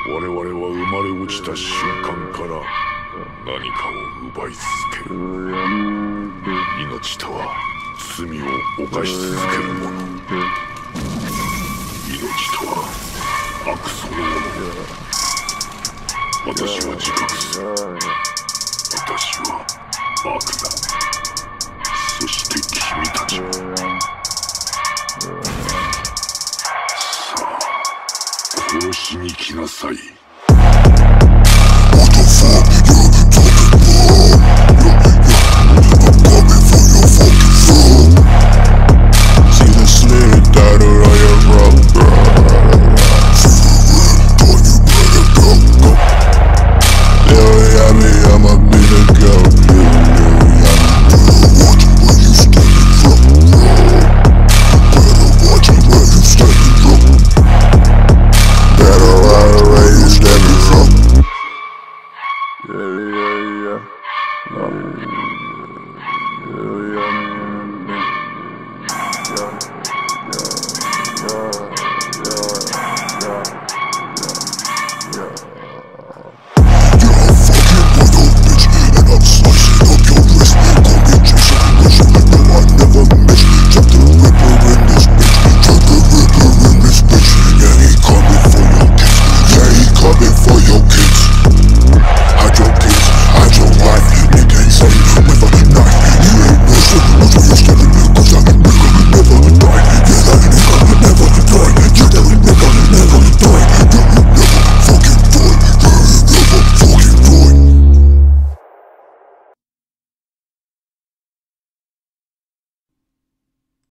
我々は生まれ落ちた瞬間から何かを奪い続ける。命とは罪を犯し続けるもの。命とは悪そのもの。私は自覚する。私は悪だ。そして君たちも。さあ、殺しに来なさい。